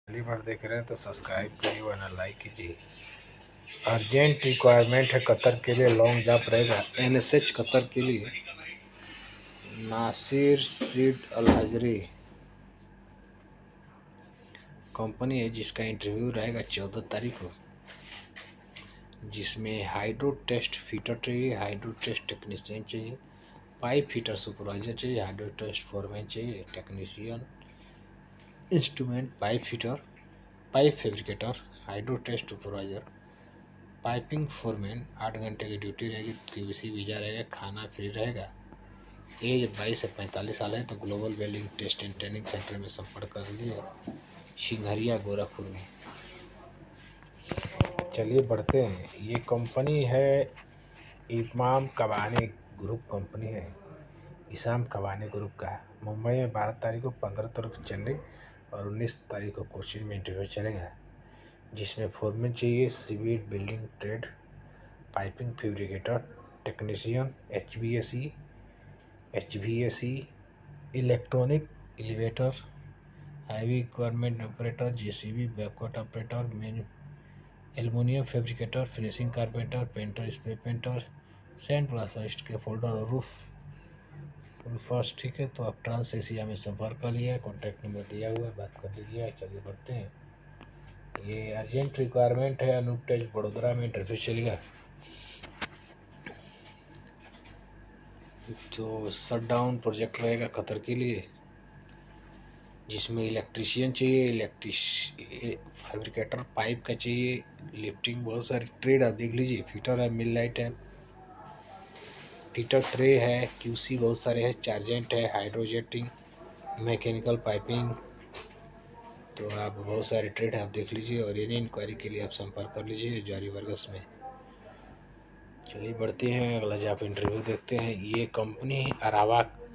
पहली बार देख रहे हैं तो सब्सक्राइब करिए वरना लाइक कीजिए। अर्जेंट रिक्वायरमेंट है कतर के लिए, लॉन्ग जॉब रहेगा। NSH कतर के लिए नासिर सीड अल हजरी कंपनी है जिसका इंटरव्यू रहेगा 14 तारीख को, जिसमें हाइड्रो टेस्ट फीटर चाहिए, हाइड्रो टेस्ट टेक्नीशियन चाहिए, पाइप फीटर सुपरवाइजर चाहिए, हाइड्रो टेस्ट फोरमैन चाहिए, technician, instrument, pipe fitter, pipe fabricator, hydro test supervisor, piping foreman. 8 घंटे की ड्यूटी रहेगी, QC वीज़ा रहेगा, खाना फ्री रहेगा। एज 22 से 45 साल है तो global welding test and training centre में संपर्क कर लीजिए, सिंघरिया गोरखपुर में। चलिए बढ़ते हैं। ये कंपनी है इमाम कबानी ग्रुप कंपनी है, इसाम कबानी ग्रुप का। मुंबई में 12 तारीख को, 15 तारीख को चेन्नई और 19 तारीख को कोचिन में इंटरव्यू चलेगा, जिसमें फोरमैन चाहिए, civil building trade, piping fabricator, technician, HVAC, electronic, elevator, heavy equipment operator, JCB, backward operator, aluminium fabricator, finishing carpenter, painter, spray painter, sand blaster scaffolder और रूफर्स। ठीक है, तो आप ट्रांस एशिया में संपर्क कर लिया, कॉन्टैक्ट नंबर दिया हुआ है, बात कर लीजिए। चलिए बढ़ते हैं। ये अर्जेंट रिक्वायरमेंट है, अनूप टेज बड़ोदरा में इंटरव्यू चलेगा। तो शट डाउन प्रोजेक्ट रहेगा कतर के लिए, जिसमें इलेक्ट्रीशियन चाहिए, फैब्रिकेटर पाइप का चाहिए, लिफ्टिंग, बहुत सारी ट्रेड आप देख लीजिए। फिटर है, मिल लाइट है, फिटर ट्रे है, QC बहुत सारे हैं, चार्जेंट है, हाइड्रोजेटिंग, मैकेनिकल पाइपिंग। तो आप बहुत सारे ट्रेड आप देख लीजिए और एनी इंक्वायरी के लिए आप संपर्क कर लीजिए जारी वर्गस में। चलिए बढ़ते हैं, अगला जॉब इंटरव्यू देखते हैं। ये कंपनी अरावा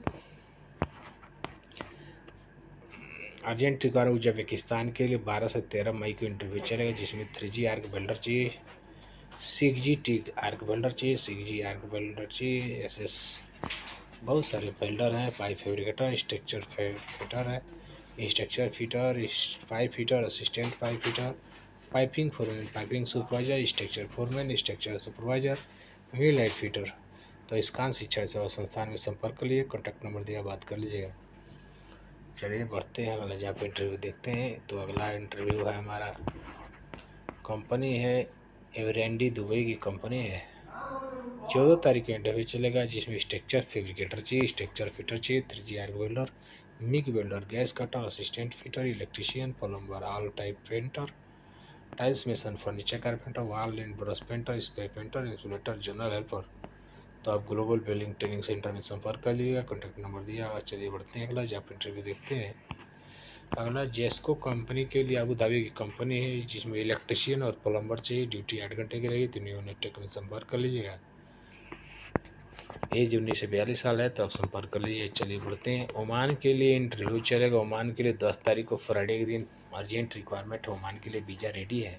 अर्जेंट रिक्वायरमेंट उज्बेकिस्तान के लिए 12 से 13 मई को इंटरव्यू चलेगा, जिसमें 3G आर्क वेल्डर चाहिए, 6G टिक आर्क वेल्डर चाहिए, 6G आर्क वेल्डर चाहिए, SS बहुत सारे वेल्डर हैं, पाइप फैब्रिकेटर, स्ट्रक्चर फिटर है, structure fitter, pipe fitter, assistant pipe fitter, piping foreman, piping supervisor, structure foreman, structure supervisor, wheel light fitter. तो इसकान शिक्षा सेवा संस्थान में संपर्क कर लिए, कॉन्टैक्ट नंबर दिया, बात कर लीजिएगा। चलिए बढ़ते हैं, अगला जहाँ पे इंटरव्यू देखते हैं। तो अगला इंटरव्यू है हमारा, कंपनी है एवरेंडी, दुबई की कंपनी है। 14 तारीख को इंटरव्यू चलेगा, जिसमें स्ट्रक्चर फैब्रिकेटर चाहिए, स्ट्रक्चर फिटर चाहिए, 3G arc welder, MIG welder, gas cutter, assistant fitter, electrician, plumber, all type painter, tiles mason, furniture carpenter, wall and brush painter, spray painter, insulator, general helper. तो आप global welding training centre में संपर्क कर लीजिएगा, contact number दिया। चलिए बढ़ते हैं, अगला जॉब इंटरव्यू देखते हैं। अगला जेस्को कंपनी के लिए अबू धाबी की कंपनी है, जिसमें इलेक्ट्रीशियन और प्लम्बर चाहिए, ड्यूटी 8 घंटे की रहेगी, 3 यूनिट में संपर्क कर लीजिएगा। एज 19 से 42 साल है तो आप संपर्क कर लीजिए। चलिए बढ़ते हैं, ओमान के लिए इंटरव्यू चलेगा। ओमान के लिए 10 तारीख को फ्राइडे के दिन अर्जेंट रिक्वायरमेंट है, ओमान के लिए वीज़ा रेडी है।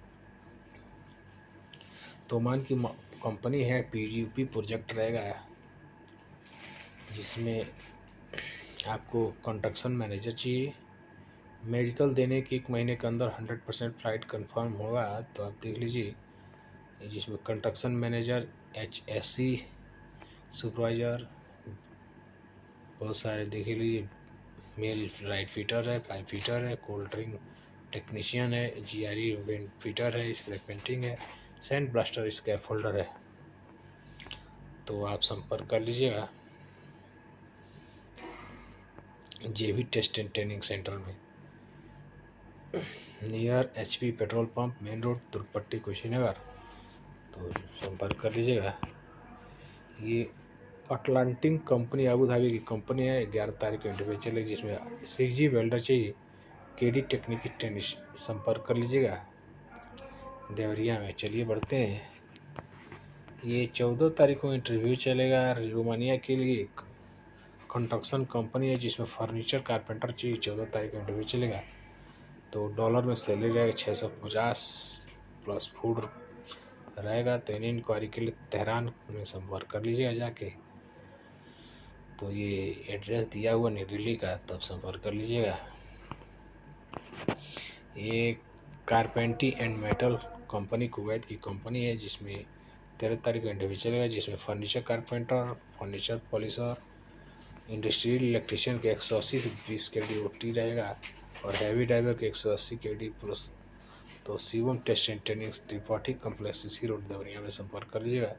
तो ओमान की कंपनी है, PUP प्रोजेक्ट रहेगा, जिसमें आपको कंस्ट्रक्शन मैनेजर चाहिए, मेडिकल देने के 1 महीने के अंदर 100% फ्लाइट कंफर्म होगा, तो आप देख लीजिए। जिसमें कंस्ट्रक्शन मैनेजर, HSC सुपरवाइजर, बहुत सारे देख लीजिए। मेल राइट फिटर है, पाइप फिटर है, कोल्ड ड्रिंक टेक्नीशियन है, GRE वेंट फिटर है, स्प्रे पेंटिंग है, सैंड ब्लास्टर स्कैफोल्डर है। तो आप संपर्क कर लीजिएगा JV test and training centre में, near HP petrol pump, main road, Turkpatti, Kushinagar. तो संपर्क कर लीजिएगा। ये अटलांटिक कंपनी अबू धाबी की कंपनी है, 11 तारीख को इंटरव्यू चलेगी, जिसमें 6G वेल्डर चाहिए, KD टेक्निक टेनिस। संपर्क कर लीजिएगा देवरिया में। चलिए बढ़ते हैं, ये 14 तारीख को इंटरव्यू चलेगा। रोमानिया के लिए कंस्ट्रक्शन कंपनी है, जिसमें फर्नीचर कारपेंटर चाहिए, 14 तारीख को इंटरव्यू चलेगा। तो डॉलर में सैलरी रहेगा 650 प्लस फूड रहेगा। तो इन इंक्वायरी के लिए तेहरान में संपर्क कर लीजिएगा जाके। तो ये एड्रेस दिया हुआ न्यू दिल्ली का, तब संपर्क कर लीजिएगा। ये carpentry and metal company Kuwait की कंपनी है, जिसमें 13 तारीख को इंटरव्यू चलेगा, जिसमें furniture carpenter, furniture polisher, industrial electrician के 180 से 20 KD OT रहेगा और हैवी ड्राइवर के 180 KD प्लस। तो Shivam test and training Tripathi complex CC road Deoria में संपर्क कर लीजिएगा।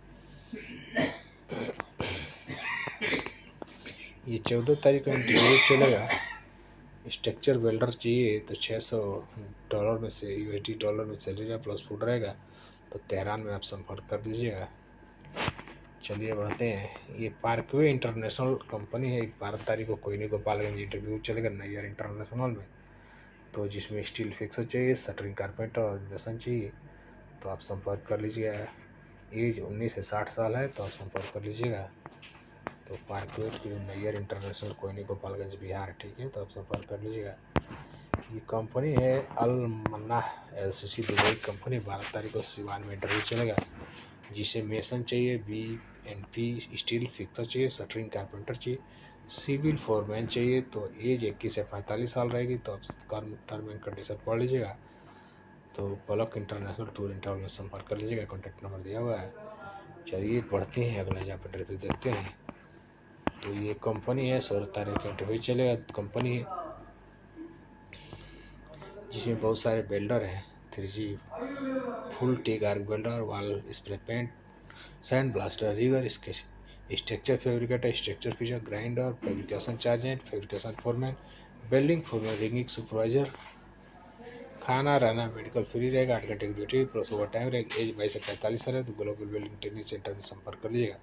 ये 14 तारीख को इंटरव्यू चलेगा। स्ट्रक्चर वेल्डर चाहिए तो $600 में से USD में सैलरी प्लस फूड रहेगा। तो तेहरान में आप संपर्क कर दीजिएगा। चलिए बढ़ते हैं। ये पार्कवे इंटरनेशनल कंपनी है। 12 तारीख को कोयनी गोपालगंज इंटरव्यू चलेगा नैयर इंटरनेशनल में। तो जिसमें स्टील फिक्सर चाहिए, शटरिंग कारपेंटर और मेसन चाहिए, तो आप संपर्क कर लीजिएगा। एज 19 से 60 साल है, तो आप संपर्क कर लीजिएगा। तो पार्कवेट की नैयर इंटरनेशनल कोयनी गोपालगंज बिहार, ठीक है, तो आप संपर्क कर लीजिएगा। ये कंपनी है Al Manna LCC Dubai company. 12 तारीख को सिवान में इंटरव्यू चलेगा, जिसे मेसन चाहिए, BNP स्टील फिक्सर चाहिए, शटरिंग कारपेंटर चाहिए, सिविल फोरमैन चाहिए। तो एज 21 से 45 साल रहेगी, तो आप टर्म एंड कंडीशन पढ़ लीजिएगा। तो Palak international tour and travel में संपर्क कर लीजिएगा, कॉन्टैक्ट नंबर दिया हुआ है। चलिए पढ़ते हैं, अगला जहाँ पर इंटरव्यू देखते हैं। तो ये कंपनी है, 16 तारीख को इंटरव्यू चलेगा। कंपनी है जिसमें बहुत सारे वेल्डर हैं। 3G full tech arc welder, wall spray paint, sand blaster, rigger structure fabricator, structure fitter, grinder, fabrication chargehand, fabrication foreman, welding foreman, rigging supervisor. खाना रहना मेडिकल फ्री रहेगा। 8 घंटे की ड्यूटी प्लस ओवर टाइम रहेगा। Age 22 से 45 साल है। तो ग्लोबल वेल्डिंग ट्रेनिंग सेंटर में संपर्क कर लीजिएगा।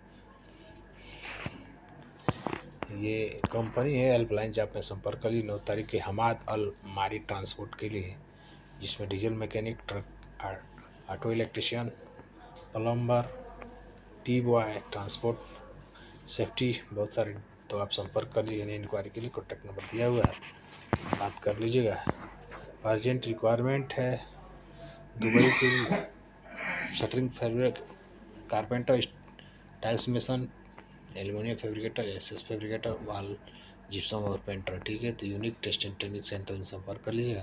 ये कंपनी है हेल्पलाइन, जहाँ में संपर्क कर ली 9 तारीख के हमाद अल मारी ट्रांसपोर्ट के लिए, जिसमें diesel mechanic, truck, auto electrician, plumber, tea boy, transport safety, बहुत सारे। तो आप संपर्क कर लीजिए। इंक्वायरी के लिए कॉन्टैक्ट नंबर दिया हुआ है, बात कर लीजिएगा। अर्जेंट रिक्वायरमेंट है दुबई के shuttering fabric carpenter, tiles mason, aluminium fabricator, SS fabricator, wall gypsum और पेंटर, ठीक है। तो unique test and training centre में संपर्क कर लीजिएगा।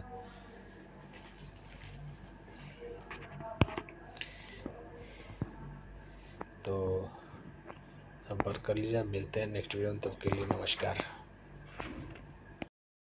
तो संपर्क कर लीजिए। मिलते हैं नेक्स्ट वीडियो में, तब के लिए नमस्कार।